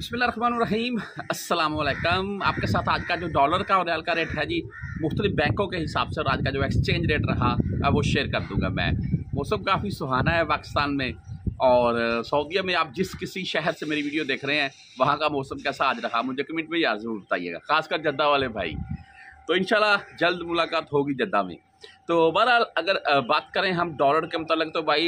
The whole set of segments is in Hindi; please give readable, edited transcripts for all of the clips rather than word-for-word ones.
बिस्मिल्लाहिर्रहमानिर्रहीम, अस्सलाम वालेकुम। आपके साथ आज का जो डॉलर का और रियाल का रेट है जी, मुख्तलिफ बैंकों के हिसाब से और आज का जो एक्सचेंज रेट रहा वो शेयर कर दूंगा मैं। मौसम काफ़ी सुहाना है पाकिस्तान में, और सऊदीया में आप जिस किसी शहर से मेरी वीडियो देख रहे हैं वहाँ का मौसम कैसा आज रहा मुझे कमेंट में यार ज़रूर बताइएगा, ख़ासकर जद्दा वाले भाई। तो इंशाल्लाह जल्द मुलाकात होगी जद्दा में। तो बहरहाल अगर बात करें हम डॉलर के मतलब तो भाई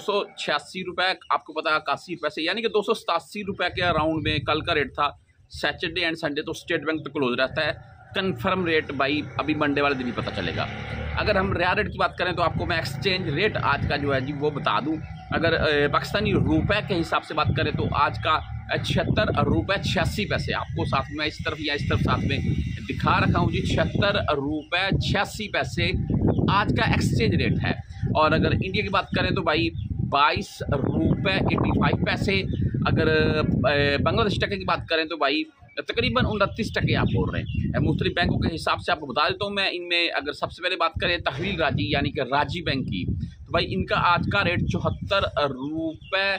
286 रुपये, आपको पता है 81 पैसे, यानी कि 287 रुपये के अराउंड में कल का रेट था। सैटरडे एंड संडे तो स्टेट बैंक तो क्लोज रहता है। कंफर्म रेट भाई अभी मंडे वाले दिन ही पता चलेगा। अगर हम रियाल रेट की बात करें तो आपको मैं एक्सचेंज रेट आज का जो है जी वो बता दूं। अगर पाकिस्तानी रुपए के हिसाब से बात करें तो आज का 76 रुपये 86 पैसे, आपको साथ में इस तरफ या इस तरफ साथ में दिखा रखा हूँ जी। 76 रुपये 86 पैसे आज का एक्सचेंज रेट है। और अगर इंडिया की बात करें तो भाई 22 रुपये 85 पैसे। अगर बांग्लादेश टके की बात करें तो भाई तकरीबन 29 टके आप बोल रहे हैं। मुख्तलिफ बैंकों के हिसाब से आपको बता देता हूँ मैं इनमें। अगर सबसे पहले बात करें तहवील राजी यानी कि राजी बैंक की, तो भाई इनका आज का रेट 74 रुपये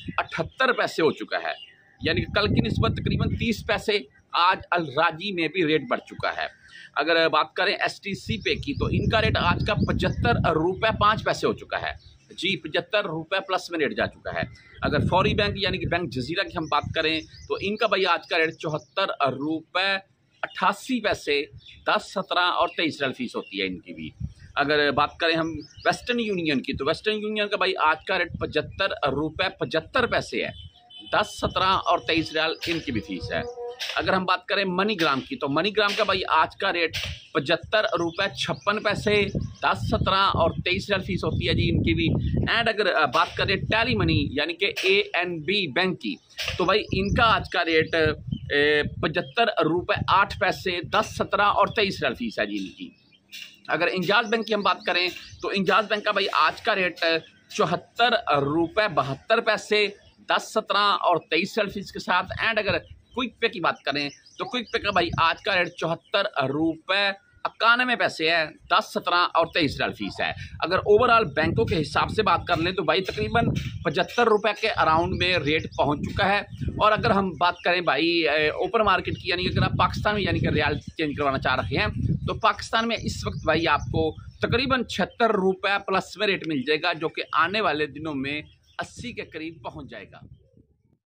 78 पैसे हो चुका है, यानी कि कल की निस्बत तकरीबन 30 पैसे आज अल राजी में भी रेट बढ़ चुका है। अगर बात करें STC पे की तो इनका रेट आज का 75 रुपये 5 पैसे हो चुका है जी। 75 रुपये प्लस में रेट जा चुका है। अगर फौरी बैंक यानी कि बैंक जजीरा की हम बात करें तो इनका भाई आज का रेट 74 रुपये 88 पैसे, 10, 17 और 23 रियाल फीस होती है इनकी भी। अगर बात करें हम वेस्टर्न यूनियन की तो वेस्टर्न यूनियन का भाई आज का रेट 75 रुपये 75 पैसे है, 10, 17 और 23 रियाल इनकी भी फीस है। अगर हम बात करें मनीग्राम की तो मनीग्राम का भाई आज का रेट 75 रुपये 56 पैसे, 10, 17 और 23 रियाल फीस होती है जी इनकी भी। एंड अगर बात करें टैली मनी यानी कि ANB बैंक की तो भाई इनका आज का रेट 75 रुपये 8 पैसे, 10, 17 और 23 रियाल फीस है जी इनकी। अगर इंजाज बैंक की हम बात करें तो इंजाज बैंक का भाई आज का रेट 74 रुपये 72 पैसे, 10, 17 और 23 रियाल फीस के साथ। एंड अगर क्विक पे की बात करें तो क्विक पे का भाई आज का रेट 74 रुपये 91 पैसे है, 10, 17 और 23 रियाल फीस है। अगर ओवरऑल बैंकों के हिसाब से बात कर लें तो भाई तकरीबन 75 रुपये के अराउंड में रेट पहुंच चुका है। और अगर हम बात करें भाई ओपन मार्केट की, यानी कि अगर आप पाकिस्तान में यानी कि रियाल चेंज करवाना चाह रहे हैं तो पाकिस्तान में इस वक्त भाई आपको तकरीबन 76 रुपये प्लस में रेट मिल जाएगा, जो कि आने वाले दिनों में 80 के करीब पहुँच जाएगा।